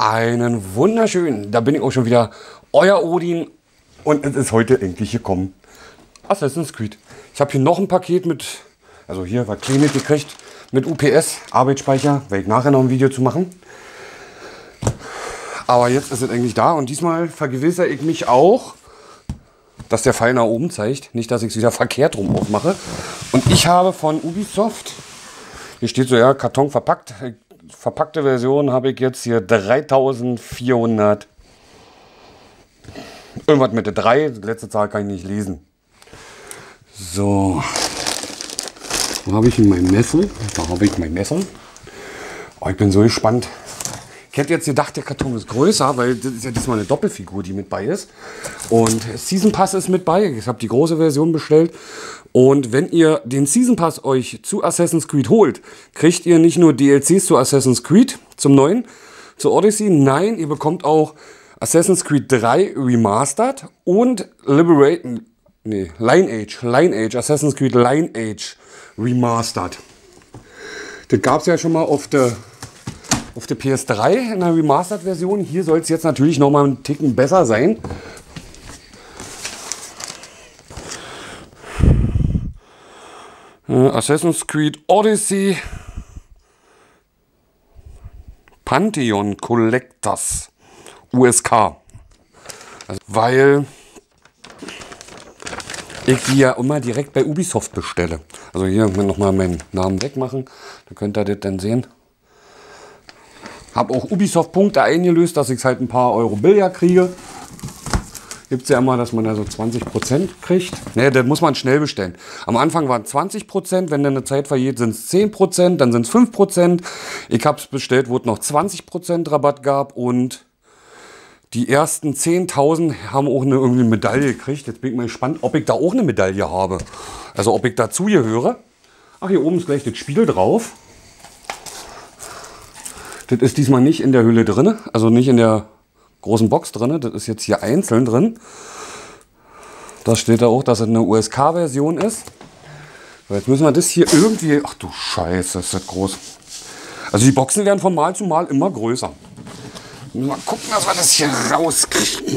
Einen wunderschönen, da bin ich auch schon wieder, euer Odin, und es ist heute endlich gekommen. Assassin's Creed. Ich habe hier noch ein Paket mit, also hier was Kleines gekriegt, mit UPS, Arbeitsspeicher, werde ich nachher noch ein Video zu machen. Aber jetzt ist es eigentlich da und diesmal vergewissere ich mich auch, dass der Pfeil nach oben zeigt. Nicht, dass ich es wieder verkehrt rum aufmache. Und ich habe von Ubisoft, hier steht so, ja, Karton verpackt. Verpackte Version habe ich jetzt hier 3400. Irgendwas mit der 3. Die letzte Zahl kann ich nicht lesen. So. Wo habe ich mein Messer? Da habe ich mein Messer. Oh, ich bin so gespannt. Ich hätte jetzt gedacht, der Karton ist größer, weil das ist ja diesmal eine Doppelfigur, die mit bei ist. Und Season Pass ist mit bei. Ich habe die große Version bestellt. Und wenn ihr den Season Pass euch zu Assassin's Creed holt, kriegt ihr nicht nur DLCs zu Assassin's Creed, zum neuen, zu Odyssey. Nein, ihr bekommt auch Assassin's Creed 3 Remastered und Lineage, Assassin's Creed Lineage Remastered. Das gab es ja schon mal auf der PS3 in der Remastered-Version. Hier soll es jetzt natürlich noch mal einen Ticken besser sein. Assassin's Creed Odyssey Pantheon Collectors USK. Also, weil ich die ja immer direkt bei Ubisoft bestelle. Also hier nochmal meinen Namen wegmachen. Dann könnt ihr das dann sehen. Habe auch Ubisoft-Punkte eingelöst, dass ich halt ein paar Euro billiger kriege. Gibt es ja immer, dass man da so 20% kriegt. Ne, das muss man schnell bestellen. Am Anfang waren 20%, wenn dann eine Zeit vergeht, sind es 10%, dann sind es 5%. Ich habe es bestellt, wo es noch 20% Rabatt gab und die ersten 10.000 haben auch irgendwie eine Medaille gekriegt. Jetzt bin ich mal gespannt, ob ich da auch eine Medaille habe. Also ob ich dazu gehöre. Ach, hier oben ist gleich das Spiel drauf. Das ist diesmal nicht in der Hülle drin, also nicht in der großen Box drin. Das ist jetzt hier einzeln drin. Da steht da auch, dass es eine USK-Version ist. So, jetzt müssen wir das hier irgendwie... Ach du Scheiße, ist das groß. Also die Boxen werden von Mal zu Mal immer größer. Mal gucken, dass wir das hier rauskriegen.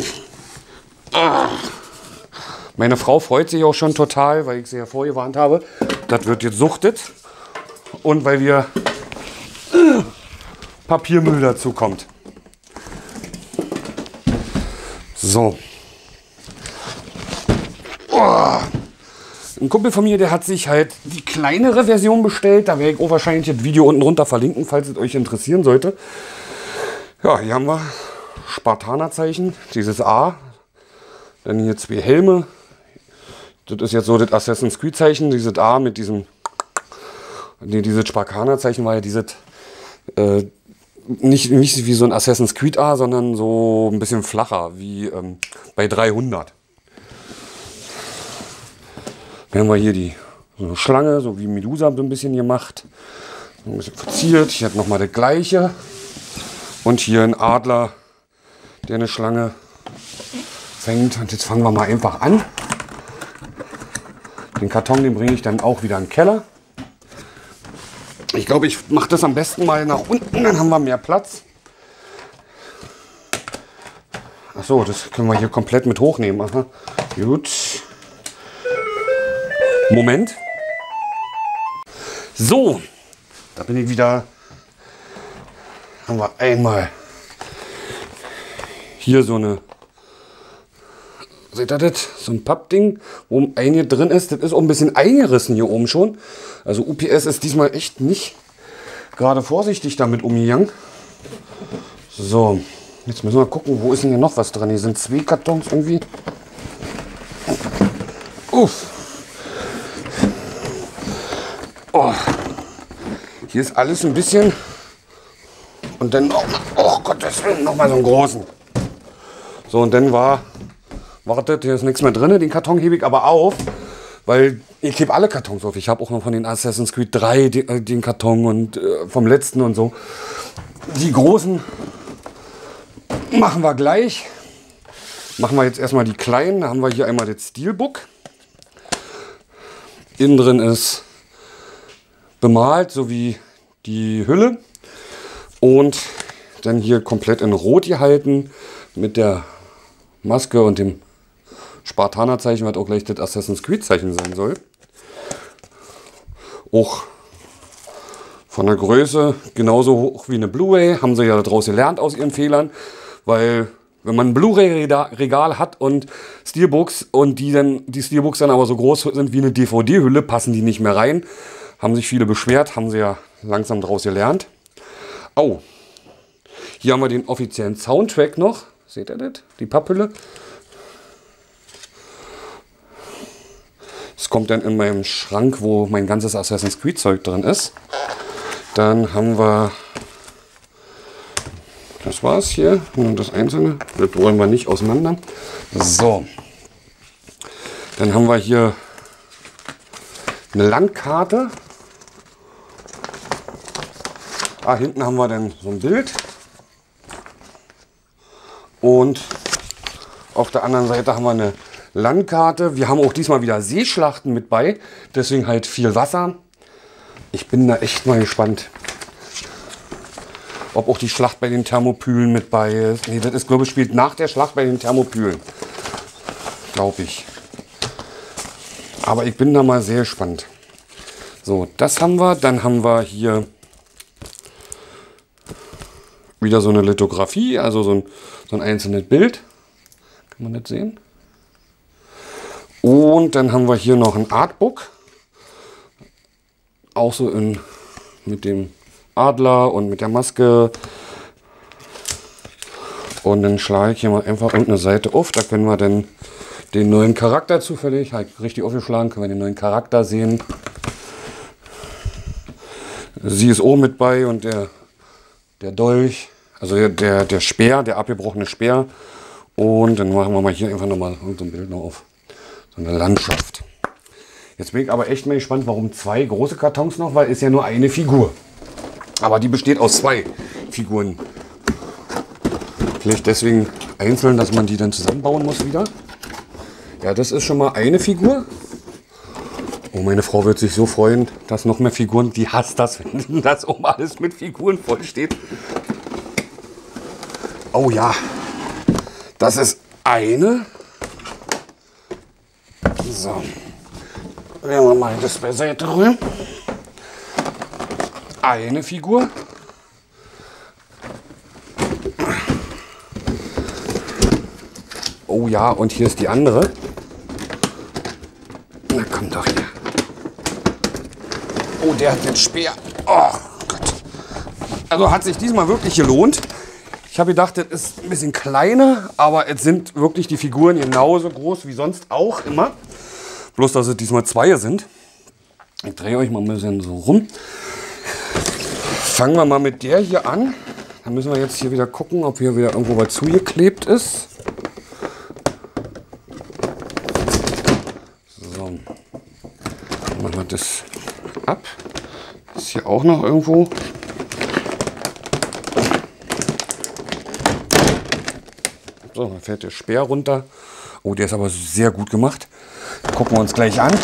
Meine Frau freut sich auch schon total, weil ich sie ja vorgewarnt habe. Das wird jetzt suchtet. Und weil wir Papiermüll dazu kommt. So. Ein Kumpel von mir, der hat sich halt die kleinere Version bestellt. Da werde ich auch wahrscheinlich das Video unten drunter verlinken, falls es euch interessieren sollte. Ja, hier haben wir Spartanerzeichen, dieses A. Dann hier zwei Helme. Das ist jetzt so das Assassin's Creed Zeichen, dieses A mit diesem... Nee, dieses Spartanerzeichen war ja dieses... Nicht wie so ein Assassin's Creed A, sondern so ein bisschen flacher, wie bei 300. Dann haben wir hier so eine Schlange, so wie Medusa so ein bisschen gemacht. Ein bisschen verziert. Hier hat nochmal das gleiche. Und hier ein Adler, der eine Schlange fängt. Und jetzt fangen wir mal einfach an. Den Karton, den bringe ich dann auch wieder in den Keller. Ich glaube, ich mache das am besten mal nach unten, dann haben wir mehr Platz. Achso, das können wir hier komplett mit hochnehmen. Aha. Gut. Moment. So, da bin ich wieder. Haben wir einmal hier so eine, seht ihr das? So ein Pappding, wo eine drin ist. Das ist auch ein bisschen eingerissen hier oben schon. Also UPS ist diesmal echt nicht gerade vorsichtig damit umgegangen. So, jetzt müssen wir gucken, wo ist denn hier noch was dran? Hier sind zwei Kartons irgendwie. Uff. Oh. Hier ist alles ein bisschen. Und dann noch, oh Gottes Willen, noch mal so einen großen. So, und dann wartet, hier ist nichts mehr drin. Den Karton hebe ich aber auf, weil ich hebe alle Kartons auf. Ich habe auch noch von den Assassin's Creed 3 den Karton und vom letzten und so. Die großen machen wir gleich. Machen wir jetzt erstmal die kleinen. Da haben wir hier einmal das Steelbook. Innen drin ist bemalt, so wie die Hülle. Und dann hier komplett in Rot gehalten mit der Maske und dem Spartaner-Zeichen, was auch gleich das Assassin's Creed-Zeichen sein soll. Auch von der Größe genauso hoch wie eine Blu-ray. Haben sie ja daraus gelernt aus ihren Fehlern. Weil wenn man ein Blu-ray-Regal hat und Steelbooks und die Steelbooks dann aber so groß sind wie eine DVD-Hülle, passen die nicht mehr rein. Haben sich viele beschwert, haben sie ja langsam daraus gelernt. Oh, hier haben wir den offiziellen Soundtrack noch. Seht ihr das? Die Papphülle. Das kommt dann in meinem Schrank, wo mein ganzes Assassin's Creed Zeug drin ist. Dann haben wir, das war's hier, nur das Einzelne, das wollen wir nicht auseinander. So, dann haben wir hier eine Landkarte. Hinten haben wir dann so ein Bild. Und auf der anderen Seite haben wir eine Landkarte. Wir haben auch diesmal wieder Seeschlachten mit bei, deswegen halt viel Wasser. Ich bin da echt mal gespannt, ob auch die Schlacht bei den Thermopylen mit bei ist. Nee, das ist, glaube ich, spielt nach der Schlacht bei den Thermopylen. Glaube ich. Aber ich bin da mal sehr gespannt. So, das haben wir. Dann haben wir hier wieder so eine Lithografie, also so ein einzelnes Bild. Kann man das sehen? Und dann haben wir hier noch ein Artbook. Auch so mit dem Adler und mit der Maske. Und dann schlage ich hier mal einfach irgendeine Seite auf. Da können wir dann den neuen Charakter zufällig, halt richtig aufgeschlagen, können wir den neuen Charakter sehen. Sie ist oben mit bei und der Dolch, also der Speer, der abgebrochene Speer. Und dann machen wir mal hier einfach nochmal so ein Bild noch auf. So eine Landschaft. Jetzt bin ich aber echt mal gespannt, warum 2 große Kartons noch, weil ist ja nur eine Figur. Aber die besteht aus 2 Figuren. Vielleicht deswegen einzeln, dass man die dann zusammenbauen muss wieder. Ja, das ist schon mal eine Figur. Oh, meine Frau wird sich so freuen, dass noch mehr Figuren, die hasst das, wenn das oben alles mit Figuren voll steht. Oh ja, das ist eine. So, werden wir mal das beiseite rühren. Eine Figur. Oh ja, und hier ist die andere. Na komm doch hier. Oh, der hat den Speer. Oh Gott. Also hat sich diesmal wirklich gelohnt. Ich habe gedacht, das ist ein bisschen kleiner, aber es sind wirklich die Figuren genauso groß wie sonst auch immer. Bloß, dass es diesmal 2 sind. Ich drehe euch mal ein bisschen so rum. Fangen wir mal mit der hier an. Dann müssen wir jetzt hier wieder gucken, ob hier wieder irgendwo was zugeklebt ist. So. Dann machen wir das ab. Ist hier auch noch irgendwo. So, dann fällt der Speer runter. Oh, der ist aber sehr gut gemacht. Gucken wir uns gleich an.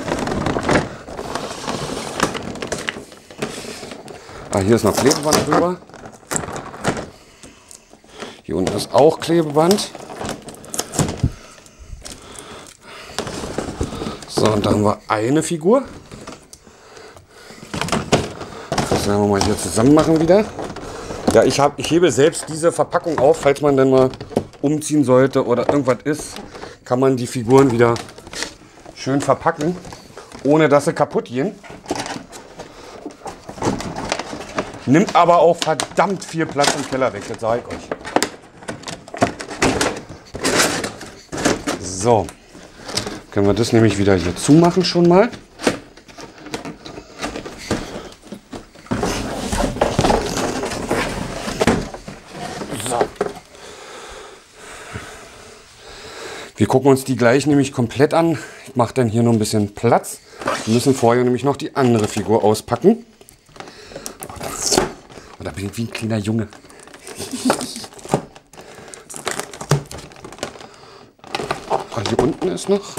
Hier ist noch Klebeband drüber. Hier unten ist auch Klebeband. So, und da haben wir eine Figur. Das werden wir mal hier zusammen machen wieder. Ja, ich hebe selbst diese Verpackung auf, falls man dann mal umziehen sollte oder irgendwas ist, kann man die Figuren wieder schön verpacken, ohne dass sie kaputt gehen. Nimmt aber auch verdammt viel Platz im Keller weg, das sage ich euch. So, können wir das nämlich wieder hier zumachen schon mal. So. Wir gucken uns die gleich nämlich komplett an. Ich mache dann hier noch ein bisschen Platz. Wir müssen vorher nämlich noch die andere Figur auspacken. Und da bin ich wie ein kleiner Junge. Hier unten ist noch.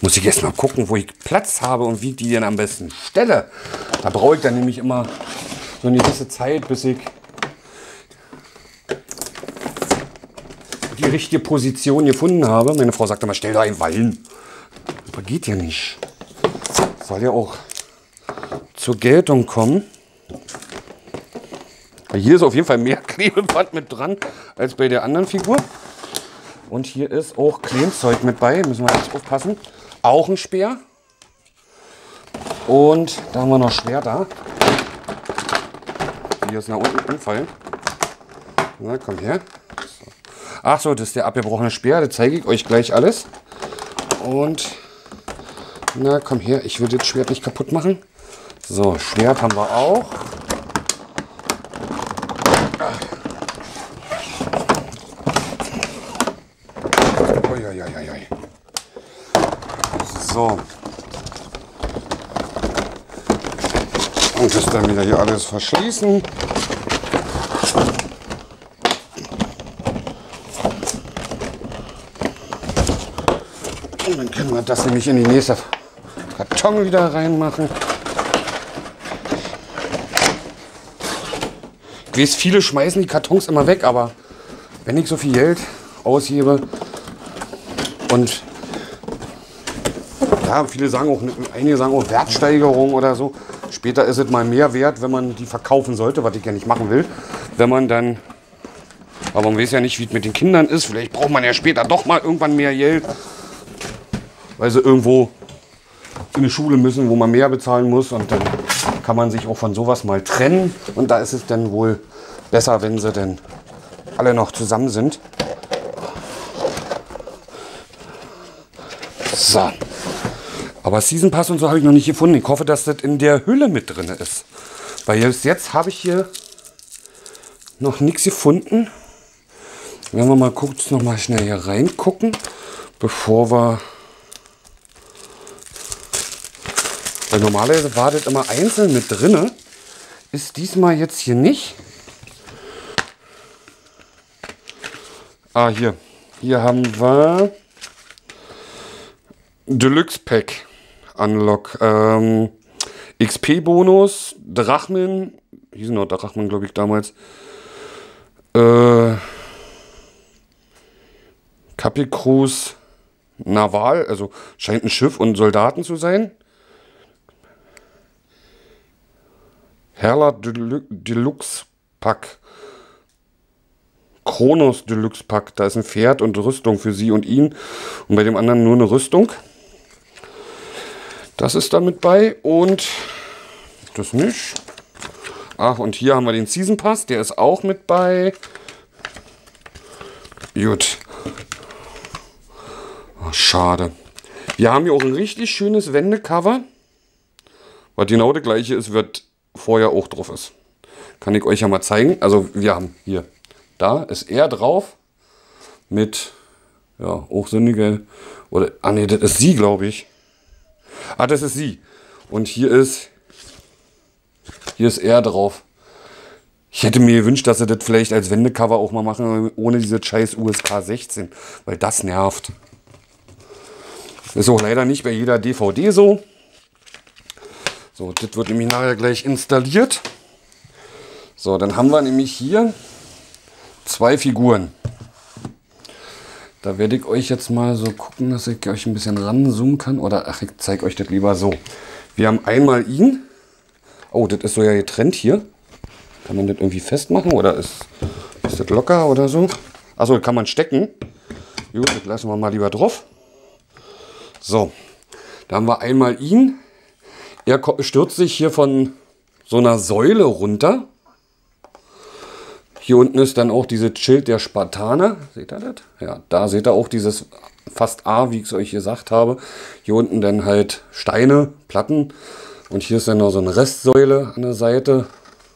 Muss ich erst mal gucken, wo ich Platz habe und wie ich die denn am besten stelle. Da brauche ich dann nämlich immer so eine gewisse Zeit, bis ich die richtige Position gefunden habe. Meine Frau sagt immer, stell da einfach hin. Aber geht ja nicht. Soll ja auch zur Geltung kommen. Hier ist auf jeden Fall mehr Klebeband mit dran als bei der anderen Figur. Und hier ist auch Kleinzeug mit bei. Müssen wir jetzt aufpassen. Auch ein Speer. Und da haben wir noch Schwerter. Hier ist nach unten umfallen. Na, komm her. So. Ach so, das ist der abgebrochene Speer. Das zeige ich euch gleich alles. Und na, komm her. Ich will das Schwert nicht kaputt machen. So, Schwert haben wir auch. Uiuiuiui. So. Und das dann wieder hier alles verschließen. Und dann können wir das nämlich in die nächste Karton wieder reinmachen. Ich weiß, viele schmeißen die Kartons immer weg, aber wenn ich so viel Geld ausgebe und ja, viele sagen auch, einige sagen auch Wertsteigerung oder so. Später ist es mal mehr wert, wenn man die verkaufen sollte, was ich ja nicht machen will. Wenn man dann, aber man weiß ja nicht, wie es mit den Kindern ist. Vielleicht braucht man ja später doch mal irgendwann mehr Geld, weil sie irgendwo in eine Schule müssen, wo man mehr bezahlen muss. Und dann kann man sich auch von sowas mal trennen. Und da ist es dann wohl besser, wenn sie dann alle noch zusammen sind. So. Aber Season Pass und so habe ich noch nicht gefunden. Ich hoffe, dass das in der Hülle mit drin ist. Weil jetzt habe ich hier noch nichts gefunden. Wenn wir mal kurz noch mal schnell hier reingucken, bevor wir... Weil normalerweise war das immer einzeln mit drin. Ist diesmal jetzt hier nicht. Ah, hier. Hier haben wir Deluxe Pack Unlock. XP-Bonus, Drachmen. Hier sind noch Drachmen, glaube ich, damals. Capicruise Naval, also scheint ein Schiff und Soldaten zu sein. Herla Deluxe Pack. Kronos Deluxe Pack. Da ist ein Pferd und Rüstung für sie und ihn. Und bei dem anderen nur eine Rüstung. Das ist da mit bei. Und das nicht. Ach, und hier haben wir den Season Pass. Der ist auch mit bei. Gut. Oh, schade. Wir haben hier auch ein richtig schönes Wendecover. Was genau das gleiche ist, wird vorher auch drauf ist. Kann ich euch ja mal zeigen. Also wir haben hier, da ist er drauf mit, ja, auch sinnige, oder, ah ne, das ist sie, glaube ich. Ah, das ist sie. Und hier ist er drauf. Ich hätte mir gewünscht, dass sie das vielleicht als Wendecover auch mal machen, ohne diese scheiß USK 16, weil das nervt. Ist auch leider nicht bei jeder DVD so. So, das wird nämlich nachher gleich installiert. So, dann haben wir nämlich hier 2 Figuren. Da werde ich euch jetzt mal so gucken, dass ich euch ein bisschen ranzoomen kann. Oder, ach, ich zeige euch das lieber so. Wir haben einmal ihn. Oh, das ist so ja getrennt hier. Kann man das irgendwie festmachen oder ist das locker oder so? Achso, kann man stecken. Gut, das lassen wir mal lieber drauf. So, da haben wir einmal ihn. Er stürzt sich hier von so einer Säule runter. Hier unten ist dann auch dieses Schild der Spartaner. Seht ihr das? Ja, da seht ihr auch dieses fast A, wie ich es euch gesagt habe. Hier unten dann halt Steine, Platten. Und hier ist dann noch so eine Restsäule an der Seite.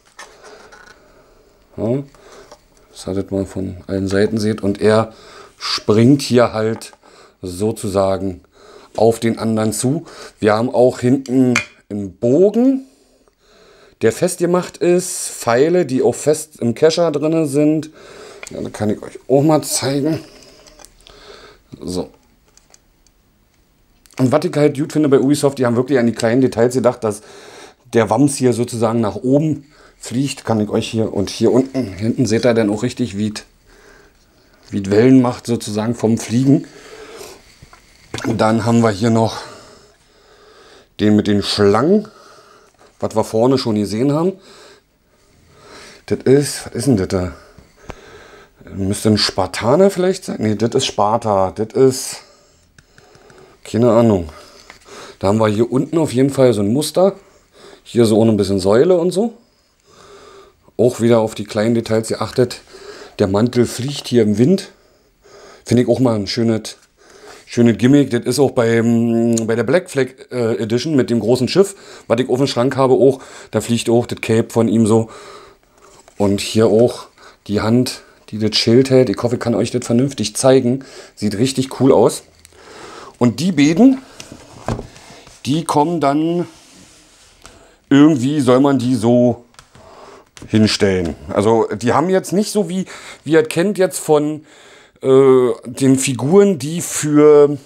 Ja, dass ihr das mal von allen Seiten seht. Und er springt hier halt sozusagen auf den anderen zu. Wir haben auch hinten einen Bogen, der festgemacht ist. Pfeile, die auch fest im Kescher drin sind. Ja, da kann ich euch auch mal zeigen. So. Und was ich halt gut finde bei Ubisoft, die haben wirklich an die kleinen Details gedacht, dass der Wams hier sozusagen nach oben fliegt. Kann ich euch hier und hier unten, hinten seht ihr dann auch richtig, wie es Wellen macht sozusagen vom Fliegen. Und dann haben wir hier noch den mit den Schlangen, was wir vorne schon gesehen haben. Das ist, was ist denn das da? Müsste ein Spartaner vielleicht sein? Ne, das ist Sparta. Das ist, keine Ahnung. Da haben wir hier unten auf jeden Fall so ein Muster. Hier so ohne ein bisschen Säule und so. Auch wieder auf die kleinen Details geachtet. Der Mantel fliegt hier im Wind. Finde ich auch mal ein schönes Gimmick. Das ist auch bei der Black Flag Edition mit dem großen Schiff, was ich auf dem Schrank habe auch. Da fliegt auch das Cape von ihm so. Und hier auch die Hand, die das Schild hält. Ich hoffe, ich kann euch das vernünftig zeigen. Sieht richtig cool aus. Und die Bäden, die kommen dann, irgendwie soll man die so hinstellen. Also die haben jetzt nicht so wie ihr kennt jetzt von den Figuren, die für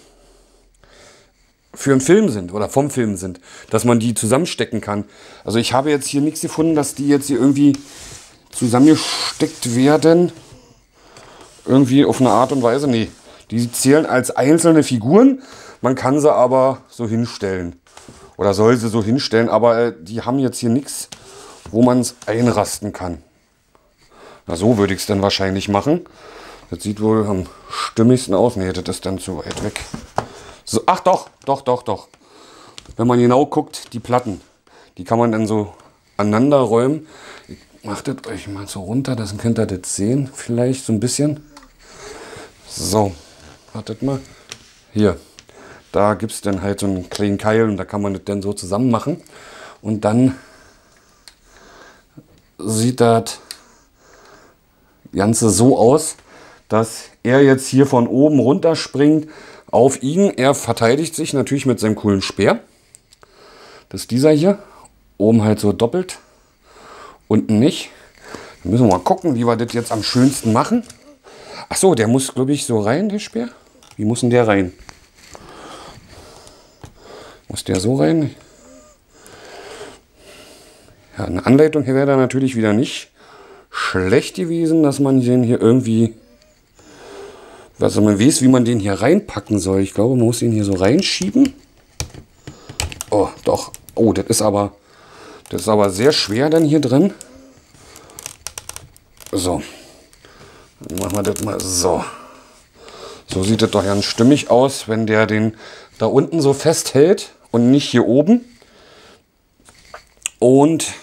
einen Film sind oder vom Film sind, dass man die zusammenstecken kann. Also ich habe jetzt hier nichts gefunden, dass die jetzt hier irgendwie zusammengesteckt werden. Irgendwie auf eine Art und Weise. Nee, die zählen als einzelne Figuren. Man kann sie aber so hinstellen. Oder soll sie so hinstellen. Aber die haben jetzt hier nichts, wo man es einrasten kann. Na, so würde ich es dann wahrscheinlich machen. Das sieht wohl am stimmigsten aus. Nee, das ist dann zu weit weg. So, ach doch. Wenn man genau guckt, die Platten, die kann man dann so aneinander räumen. Ich mache das euch mal so runter, dann könnt ihr das sehen. Vielleicht so ein bisschen. So, wartet mal. Hier, da gibt es dann halt so einen kleinen Keil und da kann man das dann so zusammen machen. Und dann sieht das Ganze so aus, dass er jetzt hier von oben runter springt auf ihn. Er verteidigt sich natürlich mit seinem coolen Speer. Das ist dieser hier. Oben halt so doppelt. Unten nicht. Dann müssen wir mal gucken, wie wir das jetzt am schönsten machen. Ach so, der muss, glaube ich, so rein, der Speer. Wie muss denn der rein? Muss der so rein? Ja, eine Anleitung hier wäre da natürlich wieder nicht schlecht gewesen, dass man den hier irgendwie, also man weiß, wie man den hier reinpacken soll. Ich glaube, man muss ihn hier so reinschieben. Oh, doch. Oh, das ist aber sehr schwer dann hier drin. So. Dann machen wir das mal so. So sieht das doch ganz stimmig aus, wenn der den da unten so festhält und nicht hier oben. Und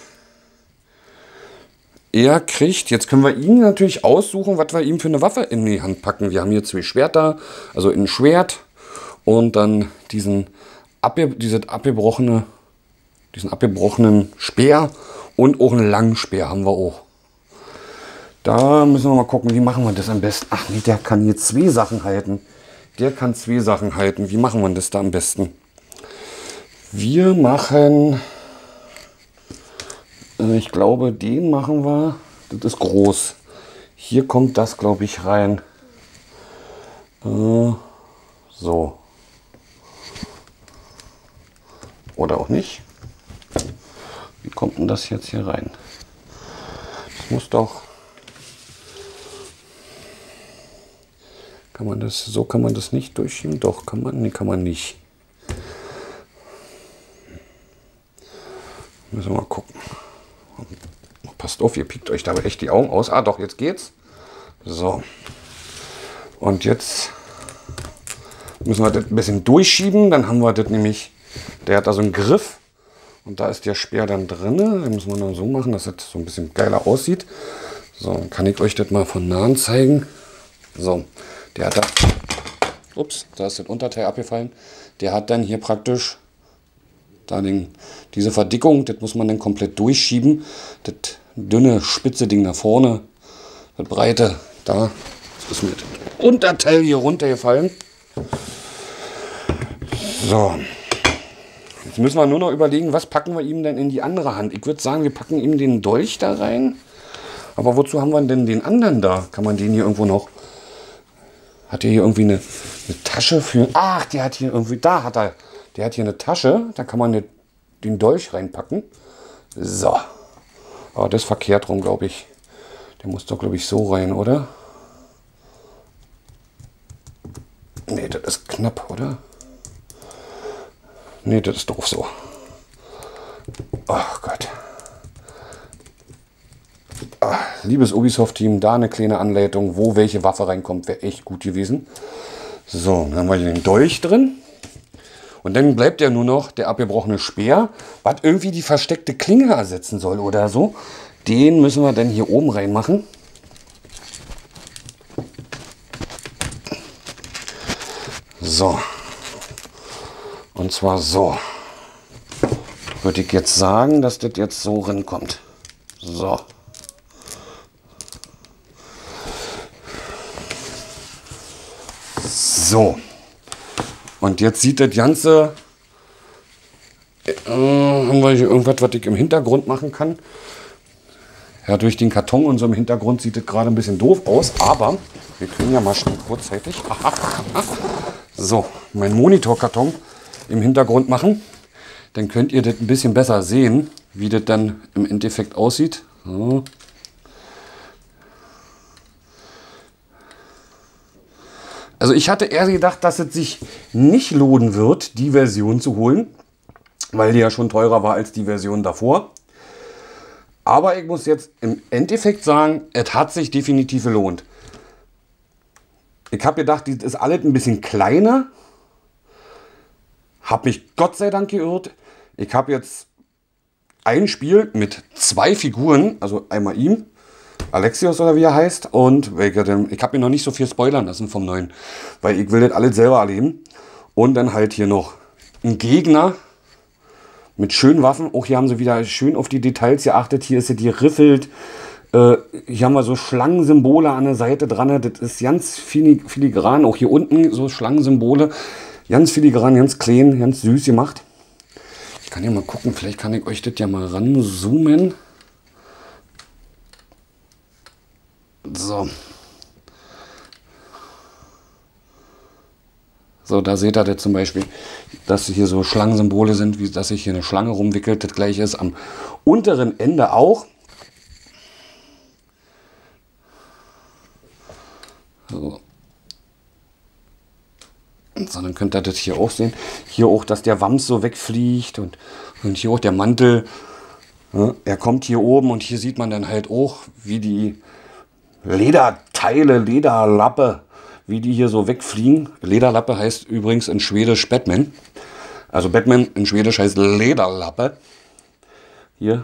er kriegt, jetzt können wir ihn natürlich aussuchen, was wir ihm für eine Waffe in die Hand packen. Wir haben hier 2 Schwerter, also ein Schwert und dann diesen abgebrochenen Speer und auch einen langen Speer haben wir auch. Da müssen wir mal gucken, wie machen wir das am besten. Ach nee, der kann hier 2 Sachen halten. Der kann 2 Sachen halten. Wie machen wir das da am besten? Wir machen, ich glaube, den machen wir, das ist groß. Hier kommt das, glaube ich, rein. So. Oder auch nicht. Wie kommt denn das jetzt hier rein? Das muss doch... Kann man das, so kann man das nicht durchschieben? Doch, kann man, nee, kann man nicht. Müssen wir mal gucken. Passt auf, ihr piekt euch dabei echt die Augen aus. Ah, doch, jetzt geht's. So. Und jetzt müssen wir das ein bisschen durchschieben. Dann haben wir das nämlich, der hat da so einen Griff. Und da ist der Speer dann drin. Den müssen wir dann so machen, dass das so ein bisschen geiler aussieht. So, dann kann ich euch das mal von nahen zeigen. So. Der hat da, ups, da ist das Unterteil abgefallen. Der hat dann hier praktisch da diese Verdickung, das muss man dann komplett durchschieben. Das dünne, spitze Ding da vorne, das breite, da ist mir das Unterteil hier runtergefallen. So, jetzt müssen wir nur noch überlegen, was packen wir ihm denn in die andere Hand. Ich würde sagen, wir packen ihm den Dolch da rein. Aber wozu haben wir denn den anderen da? Kann man den hier irgendwo noch... Hat der hier irgendwie eine Tasche für... Ach, der hat hier irgendwie... Da hat er... Der hat hier eine Tasche. Da kann man den Dolch reinpacken. So. Aber das ist verkehrt rum, glaube ich. Der muss doch, glaube ich, so rein, oder? Nee, das ist knapp, oder? Nee, das ist doof so. Ach Gott. Ach, liebes Ubisoft-Team, da eine kleine Anleitung, wo welche Waffe reinkommt, wäre echt gut gewesen. So, dann haben wir hier den Dolch drin. Und dann bleibt ja nur noch der abgebrochene Speer, was irgendwie die versteckte Klinge ersetzen soll oder so. Den müssen wir dann hier oben reinmachen. So. Und zwar so. Würde ich jetzt sagen, dass das jetzt so rankommt. So. So. Und jetzt sieht das Ganze... haben wir hier irgendwas, was ich im Hintergrund machen kann? Ja, durch den Karton und so im Hintergrund sieht das gerade ein bisschen doof aus. Aber wir können ja mal schnell kurzzeitig... So, mein Monitorkarton im Hintergrund machen. Dann könnt ihr das ein bisschen besser sehen, wie das dann im Endeffekt aussieht. So. Also ich hatte eher gedacht, dass es sich nicht lohnen wird, die Version zu holen, weil die ja schon teurer war als die Version davor. Aber ich muss jetzt im Endeffekt sagen, es hat sich definitiv gelohnt. Ich habe gedacht, die ist alles ein bisschen kleiner. Habe mich Gott sei Dank geirrt. Ich habe jetzt ein Spiel mit 2 Figuren, also einmal ihm, Alexios oder wie er heißt, und ich habe mir noch nicht so viel spoilern lassen vom neuen, weil ich will das alles selber erleben. Und dann halt hier noch ein Gegner mit schönen Waffen. Auch hier haben sie wieder schön auf die Details geachtet. Hier ist sie geriffelt. Hier haben wir so Schlangensymbole an der Seite dran. Das ist ganz filigran. Auch hier unten so Schlangensymbole. Ganz filigran, ganz klein, ganz süß gemacht. Ich kann ja mal gucken, vielleicht kann ich euch das ja mal ranzoomen. So. So, da seht ihr das zum Beispiel, dass hier so Schlangensymbole sind, wie dass sich hier eine Schlange rumwickelt. Das gleiche ist am unteren Ende auch. So. So, dann könnt ihr das hier auch sehen. Hier auch, dass der Wams so wegfliegt und hier auch der Mantel. Ja, er kommt hier oben und hier sieht man dann halt auch, wie die Lederteile, Lederlappe, wie die hier so wegfliegen. Lederlappe heißt übrigens in Schwedisch Batman. Also Batman in Schwedisch heißt Lederlappe. Hier.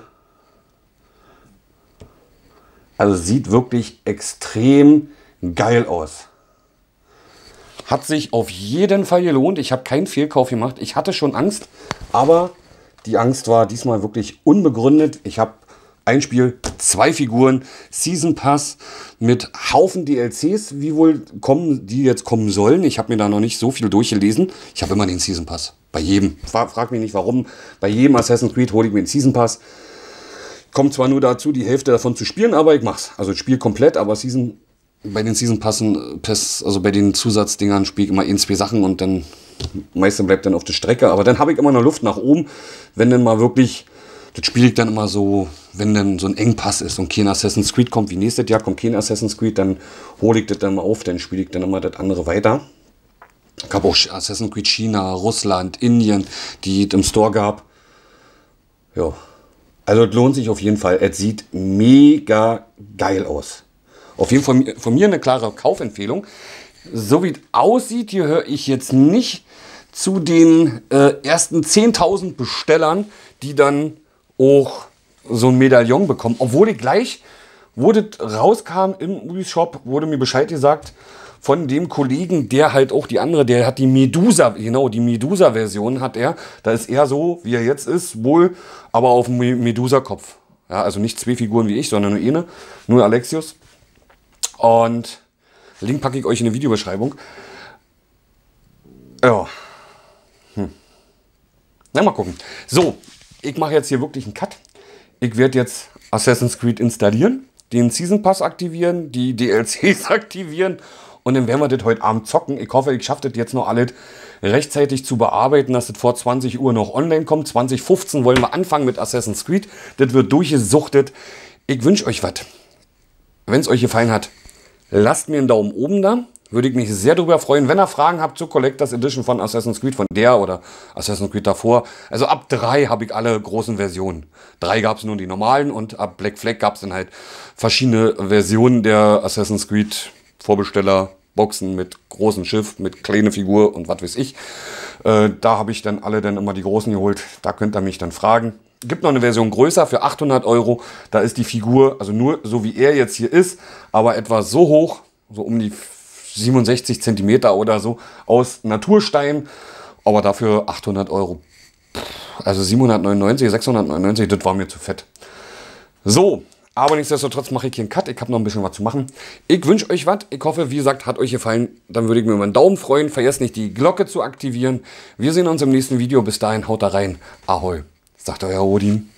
Also sieht wirklich extrem geil aus. Hat sich auf jeden Fall gelohnt. Ich habe keinen Fehlkauf gemacht. Ich hatte schon Angst, aber die Angst war diesmal wirklich unbegründet. Ich habe ein Spiel, 2 Figuren, Season Pass mit Haufen DLCs, wie wohl kommen, die jetzt kommen sollen. Ich habe mir da noch nicht so viel durchgelesen. Ich habe immer den Season Pass. Bei jedem. Frag mich nicht warum. Bei jedem Assassin's Creed hole ich mir den Season Pass. Kommt zwar nur dazu, die Hälfte davon zu spielen, aber ich mach's. Also das Spiel komplett, aber bei den Season Passen, also bei den Zusatzdingern spiele ich immer 1, 2 Sachen und dann meistens bleibt dann auf der Strecke. Aber dann habe ich immer noch Luft nach oben, wenn dann mal wirklich, das spiele ich dann immer so, wenn dann so ein Engpass ist und kein Assassin's Creed kommt, wie nächstes Jahr kommt kein Assassin's Creed, dann hole ich das dann mal auf, dann spiele ich dann immer das andere weiter. Ich habe auch Assassin's Creed China, Russland, Indien, die es im Store gab. Ja, also es lohnt sich auf jeden Fall. Es sieht mega geil aus. Auf jeden Fall von mir eine klare Kaufempfehlung. So wie es aussieht, hier höre ich jetzt nicht zu den ersten 10.000 Bestellern, die dann auch so ein Medaillon bekommen. Obwohl ich gleich, wo das rauskam im Ubisoft, wurde mir Bescheid gesagt von dem Kollegen, der halt auch die andere, der hat die Medusa, genau, die Medusa-Version hat er. Da ist er so, wie er jetzt ist, wohl, aber auf dem Medusa-Kopf. Ja, also nicht 2 Figuren wie ich, sondern nur eine, nur Alexios. Und Link packe ich euch in die Videobeschreibung. Ja. Na, mal gucken. So, ich mache jetzt hier wirklich einen Cut. Ich werde jetzt Assassin's Creed installieren, den Season Pass aktivieren, die DLCs aktivieren Und dann werden wir das heute Abend zocken. Ich hoffe, ich schaffe das jetzt noch alles rechtzeitig zu bearbeiten, dass das vor 20 Uhr noch online kommt. 20:15 wollen wir anfangen mit Assassin's Creed. Das wird durchgesuchtet. Ich wünsche euch was. Wenn es euch gefallen hat, lasst mir einen Daumen oben da. Würde ich mich sehr darüber freuen. Wenn ihr Fragen habt zur Collectors Edition von Assassin's Creed, von der oder Assassin's Creed davor. Also ab 3 habe ich alle großen Versionen. 3 gab es nur die normalen und ab Black Flag gab es dann halt verschiedene Versionen der Assassin's Creed Vorbesteller. Boxen mit großem Schiff, mit kleine Figur und was weiß ich. Da habe ich dann alle dann immer die großen geholt. Da könnt ihr mich dann fragen. Gibt noch eine Version größer für 800 Euro. Da ist die Figur, also nur so wie er jetzt hier ist, aber etwa so hoch, so um die 67 Zentimeter oder so, aus Naturstein. Aber dafür 800 Euro. Also 799, 699, das war mir zu fett. So. Aber nichtsdestotrotz mache ich hier einen Cut. Ich habe noch ein bisschen was zu machen. Ich wünsche euch was. Ich hoffe, wie gesagt, hat euch gefallen. Dann würde ich mir über einen Daumen freuen. Vergesst nicht, die Glocke zu aktivieren. Wir sehen uns im nächsten Video. Bis dahin, haut da rein. Ahoi, sagt euer Odin.